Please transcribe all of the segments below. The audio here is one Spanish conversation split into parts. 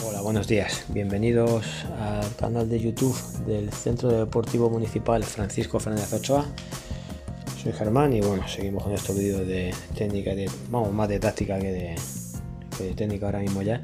Hola, buenos días. Bienvenidos al canal de YouTube del Centro Deportivo Municipal Francisco Fernández Ochoa. Soy Germán y bueno, seguimos con estos vídeos de técnica, más de táctica que de técnica ahora mismo ya.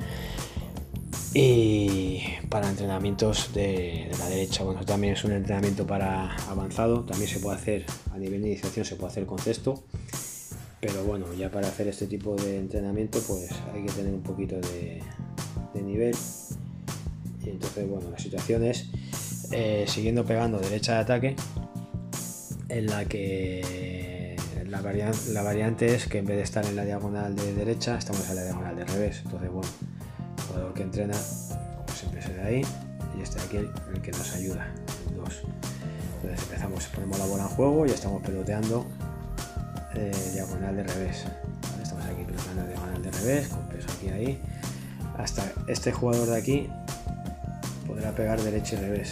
Y para entrenamientos de la derecha, bueno, también es un entrenamiento para avanzado, también se puede hacer a nivel de iniciación, se puede hacer con cesto. Pero bueno, ya para hacer este tipo de entrenamiento pues hay que tener un poquito de nivel. Y entonces bueno, la situación es siguiendo pegando derecha de ataque, en la que la variante es que en vez de estar en la diagonal de derecha estamos en la diagonal de revés. Entonces bueno, el jugador que entrena pues siempre será ahí y este de aquí el que nos ayuda, el 2. Entonces empezamos, ponemos la bola en juego y estamos peloteando diagonal de revés. Estamos aquí peloteando diagonal de revés con peso aquí ahí. Hasta este jugador de aquí podrá pegar derecha y revés.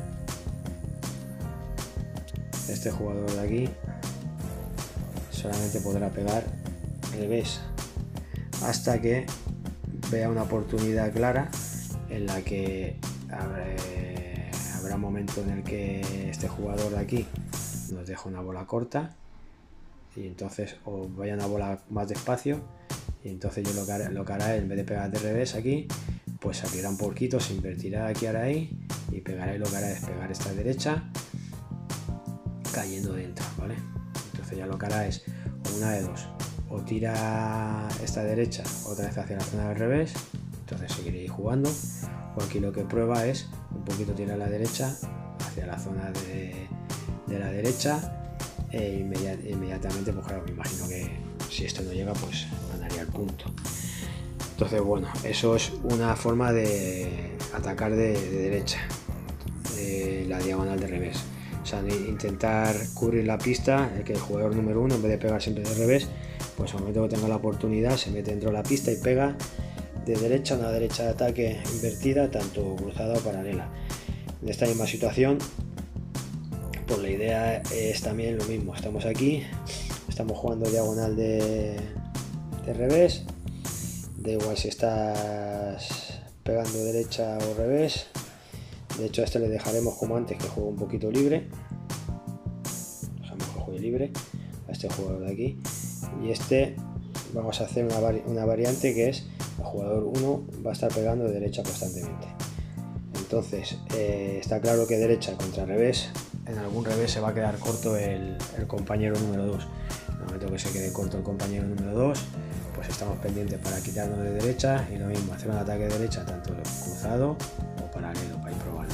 Este jugador de aquí solamente podrá pegar revés hasta que vea una oportunidad clara en la que habrá un momento en el que este jugador de aquí nos deja una bola corta y entonces o vaya una bola más despacio. Y entonces yo lo que hará es, en vez de pegar de revés aquí, pues se abrirá un poquito, se invertirá aquí ahora ahí y pegará, y lo que hará es pegar esta derecha cayendo dentro, ¿vale? Entonces ya lo que hará es una de dos, o tira esta derecha otra vez hacia la zona del revés, entonces seguiré jugando, o aquí lo que prueba es un poquito tirar la derecha hacia la zona de la derecha e inmediatamente, pues claro, me imagino que si esto no llega pues ganaría el punto. Entonces bueno, eso es una forma de atacar de derecha, la diagonal de revés. O sea, intentar cubrir la pista, que el jugador número 1 en vez de pegar siempre de revés, pues al momento que tenga la oportunidad se mete dentro de la pista y pega de derecha, una derecha de ataque invertida, tanto cruzada o paralela. En esta misma situación pues la idea es también lo mismo, estamos aquí, estamos jugando diagonal de revés, da igual si estás pegando derecha o revés. De hecho a este le dejaremos como antes, que juegue un poquito libre, dejamos que juegue libre a este jugador de aquí, y este vamos a hacer una variante que es el jugador 1 va a estar pegando de derecha constantemente. Entonces está claro que derecha contra revés, en algún revés se va a quedar corto el compañero número 2. En el momento que se quede corto el compañero número 2, pues estamos pendientes para quitarnos de derecha y lo mismo, hacer un ataque de derecha tanto cruzado o paralelo para ir probando.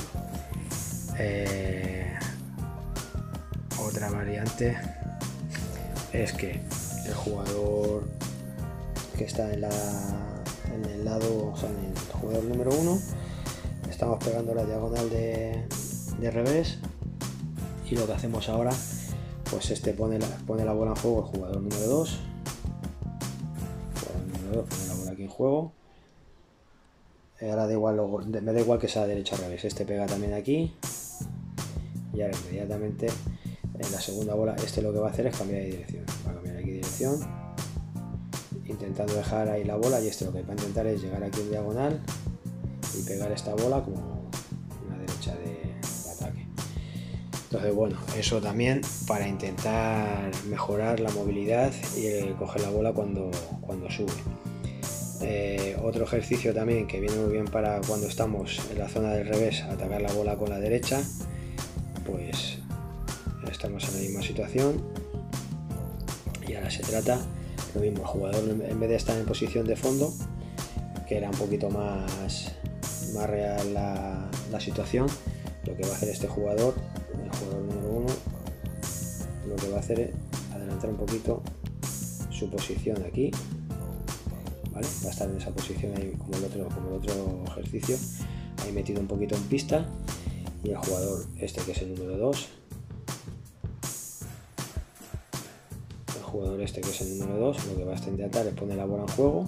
Otra variante es que el jugador que está en el lado, o sea, en el jugador número 1, estamos pegando la diagonal de revés, y lo que hacemos ahora pues este pone la bola en juego el jugador número 2, pone la bola aquí en juego. Ahora me da igual que sea derecha o revés, este pega también aquí y ahora inmediatamente en la segunda bola este lo que va a hacer es cambiar de dirección, va a cambiar aquí de dirección intentando dejar ahí la bola, y este lo que va a intentar es llegar aquí en diagonal y pegar esta bola como una derecha de ataque. Entonces bueno, eso también para intentar mejorar la movilidad y coger la bola cuando sube. Otro ejercicio también que viene muy bien para cuando estamos en la zona del revés, atacar la bola con la derecha, pues estamos en la misma situación y ahora se trata lo mismo, el jugador en vez de estar en posición de fondo, que era un poquito más real la situación, lo que va a hacer este jugador, el jugador número 1, lo que va a hacer es adelantar un poquito su posición aquí, ¿vale? Va a estar en esa posición ahí como el otro ejercicio, ahí metido un poquito en pista, y el jugador este que es el número 2, lo que va a intentar es poner la bola en juego,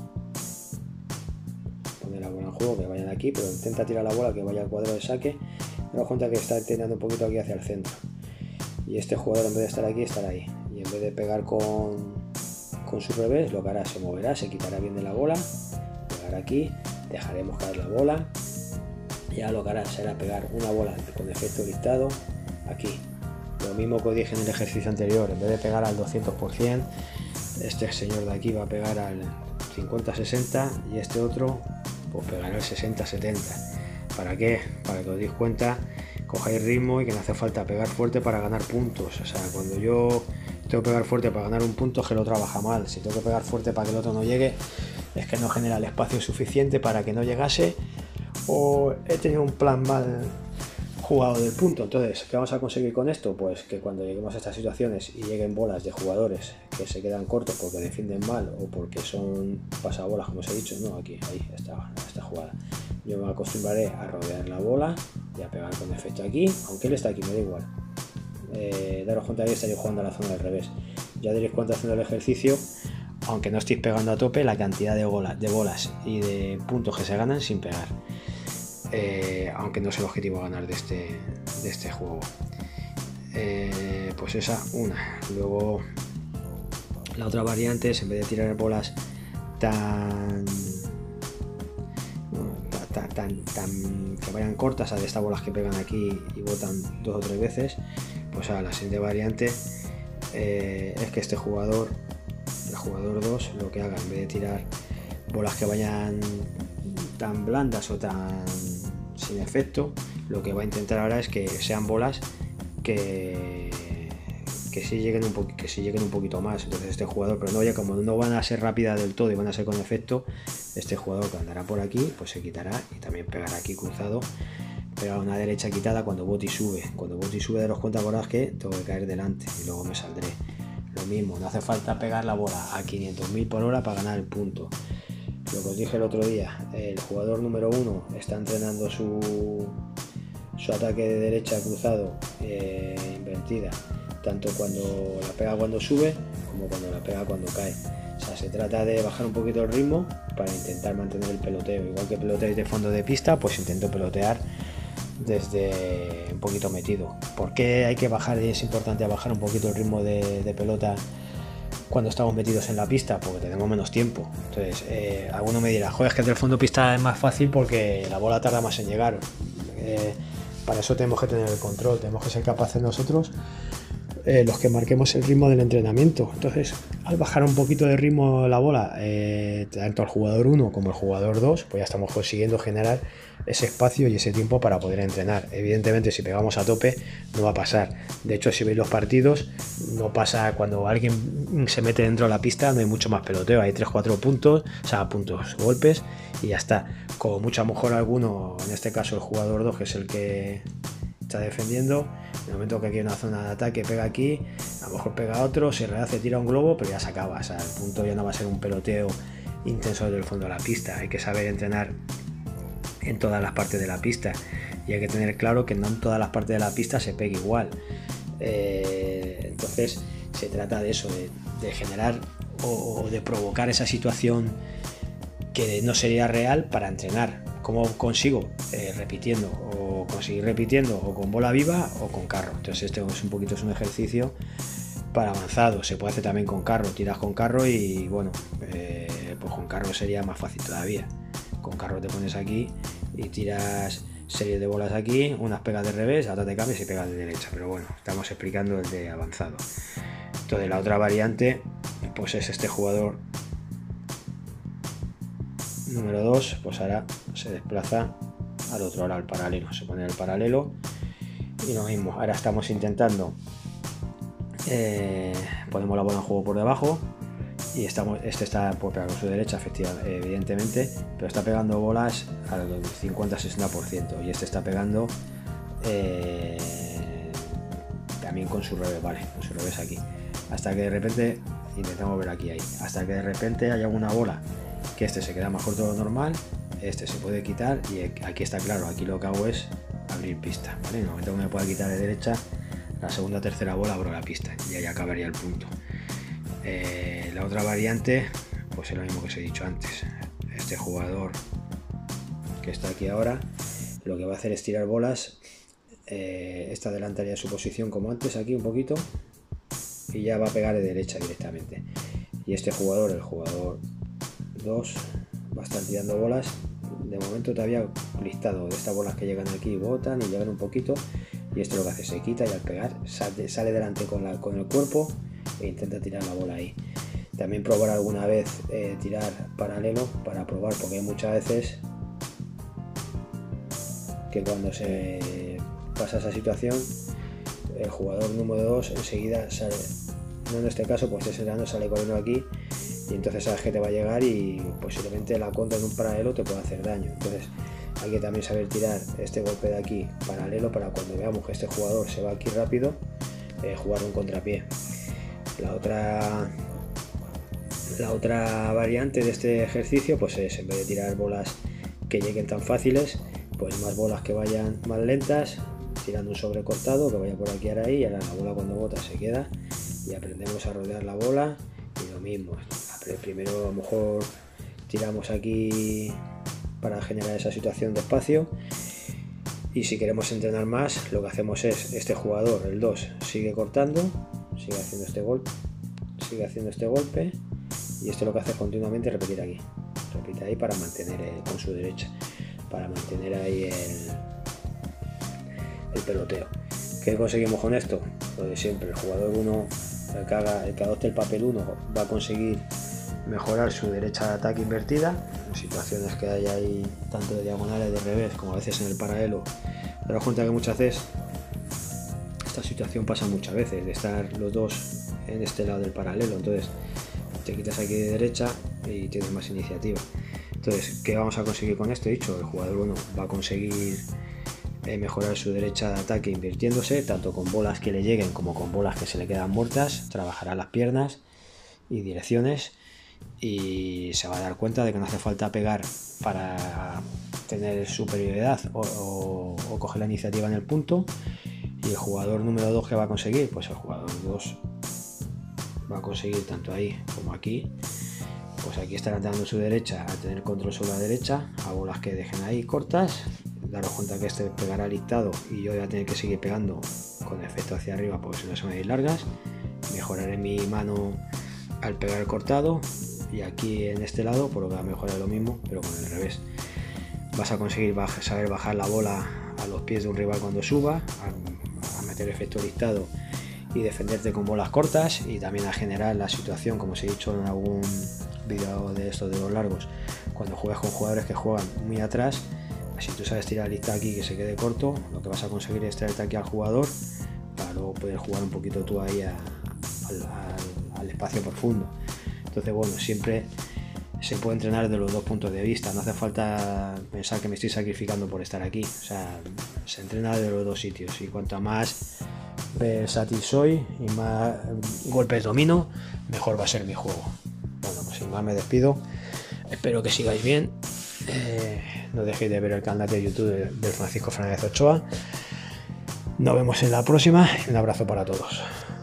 que vayan aquí, pero intenta tirar la bola que vaya al cuadro de saque. Me doy cuenta que está intentando un poquito aquí hacia el centro, y este jugador en vez de estar aquí estará ahí, y en vez de pegar con su revés, lo que hará se moverá, se quitará bien de la bola, pegará aquí dejaremos caer la bola y ahora lo que hará será pegar una bola con efecto listado aquí. Lo mismo que os dije en el ejercicio anterior, en vez de pegar al 200%, este señor de aquí va a pegar al 50-60 y este otro pues pegará al 60-70. ¿Para qué? Para que os deis cuenta, cojáis ritmo y que no hace falta pegar fuerte para ganar puntos. O sea, cuando yo tengo que pegar fuerte para ganar un punto, es que lo trabaja mal. Si tengo que pegar fuerte para que el otro no llegue, es que no genera el espacio suficiente para que no llegase, o he tenido un plan mal jugado del punto. Entonces, ¿qué vamos a conseguir con esto? Pues que cuando lleguemos a estas situaciones y lleguen bolas de jugadores que se quedan cortos porque defienden mal o porque son pasabolas, como os he dicho, no, aquí, ahí está esta jugada, yo me acostumbraré a rodear la bola y a pegar con efecto aquí, aunque él está aquí, me da igual. Daros cuenta que estaréis jugando a la zona del revés. Ya daréis cuenta haciendo el ejercicio, aunque no estéis pegando a tope, la cantidad de bolas y de puntos que se ganan sin pegar. Aunque no es el objetivo ganar de este juego. Pues esa una. Luego la otra variante es, en vez de tirar bolas tan que vayan cortas, a de estas bolas que pegan aquí y botan 2 o 3 veces, pues a la siguiente variante es que este jugador, el jugador 2, lo que haga, en vez de tirar bolas que vayan tan blandas o tan sin efecto, lo que va a intentar ahora es que sean bolas que sí lleguen un poquito más. Entonces este jugador, pero no, ya como no van a ser rápidas del todo y van a ser con efecto, este jugador que andará por aquí pues se quitará y también pegará aquí cruzado, pegará una derecha quitada cuando Boti sube. Cuando Boti sube, daros cuenta por que tengo que caer delante y luego me saldré. Lo mismo, no hace falta pegar la bola a 500.000 por hora para ganar el punto. Lo que os dije el otro día, el jugador número 1 está entrenando su ataque de derecha cruzado invertida, tanto cuando la pega cuando sube como cuando la pega cuando cae. O sea, se trata de bajar un poquito el ritmo para intentar mantener el peloteo. Igual que peloteáis de fondo de pista, pues intento pelotear desde un poquito metido. ¿Por qué hay que bajar y es importante bajar un poquito el ritmo de pelota cuando estamos metidos en la pista? Porque tenemos menos tiempo. Entonces, alguno me dirá, joder, es que del fondo pista es más fácil porque la bola tarda más en llegar. Para eso tenemos que tener el control, tenemos que ser capaces nosotros, los que marquemos el ritmo del entrenamiento. Entonces, al bajar un poquito de ritmo la bola, tanto al jugador 1 como al jugador 2, pues ya estamos consiguiendo generar ese espacio y ese tiempo para poder entrenar. Evidentemente, si pegamos a tope no va a pasar. De hecho, si veis los partidos, no pasa. Cuando alguien se mete dentro de la pista, no hay mucho más peloteo, hay 3-4 puntos, o sea, golpes y ya está. Como mucho, a lo mejor alguno, en este caso el jugador 2, que es el que está defendiendo, en el momento que aquí hay una zona de ataque, pega aquí, a lo mejor pega otro, se rehace, tira un globo, pero ya se acaba. O sea, el punto ya no va a ser un peloteo intenso desde el fondo de la pista. Hay que saber entrenar en todas las partes de la pista y hay que tener claro que no en todas las partes de la pista se pega igual. Entonces se trata de eso, de generar o de provocar esa situación que no sería real para entrenar. ¿Cómo consigo? Repitiendo, o conseguir repitiendo o con bola viva o con carro. Entonces este es un poquito, es un ejercicio para avanzado. Se puede hacer también con carro, tiras con carro y bueno, pues con carro sería más fácil todavía. Con carro te pones aquí y tiras series de bolas aquí, unas pegas de revés, otra te cambias y pegas de derecha. Pero bueno, estamos explicando el de avanzado. Entonces la otra variante pues es este jugador número 2, pues ahora se desplaza al otro lado, al paralelo, se pone el paralelo y lo mismo. Ahora estamos intentando, ponemos la bola en juego por debajo y este está por pegar con su derecha, efectivamente, evidentemente, pero está pegando bolas al 50-60% y este está pegando también con su revés, vale, con su revés aquí, hasta que de repente, intentamos ver aquí, ahí, hasta que de repente haya una bola que este se queda más corto de lo normal, este se puede quitar y aquí está claro, aquí lo que hago es abrir pista, ¿vale? En el momento que me pueda quitar de derecha, la segunda o tercera bola abro la pista y ahí acabaría el punto. La otra variante pues es lo mismo que os he dicho antes. Este jugador que está aquí ahora lo que va a hacer es tirar bolas, esta adelantaría su posición como antes aquí un poquito y ya va a pegar de derecha directamente, y este jugador, el jugador 2, va a estar tirando bolas momento todavía listado de estas bolas que llegan aquí, botan y llegan un poquito, y esto lo que hace se quita y al pegar sale delante con el cuerpo e intenta tirar la bola ahí. También probar alguna vez tirar paralelo para probar, porque hay muchas veces que cuando se pasa esa situación el jugador número 2 enseguida sale, no en este caso, pues ese dano sale corriendo aquí y entonces sabes que te va a llegar y posiblemente la contra en un paralelo te puede hacer daño. Entonces hay que también saber tirar este golpe de aquí paralelo para cuando veamos que este jugador se va aquí rápido, jugar un contrapié. La otra variante de este ejercicio pues es, en vez de tirar bolas que lleguen tan fáciles, pues más bolas que vayan más lentas, tirando un sobrecortado que vaya por aquí ahora ahí, y ahora la bola cuando bota se queda y aprendemos a rodear la bola. Y lo mismo, primero a lo mejor tiramos aquí para generar esa situación de espacio, y si queremos entrenar más lo que hacemos es, este jugador, el 2, sigue cortando, sigue haciendo este golpe, y esto lo que hace es continuamente repetir aquí, repite ahí para mantener con su derecha, para mantener ahí el peloteo. ¿Qué conseguimos con esto? Lo de siempre, el jugador 1, el que adopte el papel 1 va a conseguir mejorar su derecha de ataque invertida en situaciones que hay ahí, tanto de diagonales, de revés, como a veces en el paralelo. Daros cuenta que muchas veces esta situación pasa muchas veces, de estar los dos en este lado del paralelo, entonces te quitas aquí de derecha y tienes más iniciativa. Entonces, ¿qué vamos a conseguir con esto? Dicho, el jugador 1 va a conseguir mejorar su derecha de ataque invirtiéndose, tanto con bolas que le lleguen como con bolas que se le quedan muertas, trabajará las piernas y direcciones, y se va a dar cuenta de que no hace falta pegar para tener superioridad o coger la iniciativa en el punto. Y el jugador número 2, que va a conseguir, pues el jugador 2 va a conseguir tanto ahí como aquí, pues aquí estará dando su derecha a tener control sobre la derecha, a bolas que dejen ahí cortas. Daros cuenta que este pegará listado y yo voy a tener que seguir pegando con efecto hacia arriba porque si no se me van a ir largas. Mejoraré mi mano al pegar el cortado, y aquí en este lado por lo que va a mejorar lo mismo pero con el revés. Vas a conseguir saber bajar la bola a los pies de un rival cuando suba, a meter efecto listado y defenderte con bolas cortas, y también a generar la situación, como os he dicho en algún vídeo de estos de los largos, cuando juegas con jugadores que juegan muy atrás, si tú sabes tirar lista aquí que se quede corto, lo que vas a conseguir es traerte aquí al jugador para luego poder jugar un poquito tú ahí al espacio profundo. Entonces bueno, siempre se puede entrenar de los dos puntos de vista, no hace falta pensar que me estoy sacrificando por estar aquí, o sea, se entrena de los dos sitios, y cuanto más versátil soy y más golpes domino, mejor va a ser mi juego. Bueno, pues sin más me despido, espero que sigáis bien. No dejéis de ver el canal de YouTube del Francisco Fernández Ochoa. Nos vemos en la próxima y un abrazo para todos.